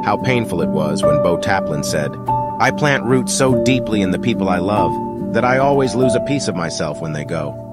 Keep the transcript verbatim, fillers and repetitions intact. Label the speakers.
Speaker 1: how painful it was when Beau Taplin said, "I plant roots so deeply in the people I love that I always lose a piece of myself when they go."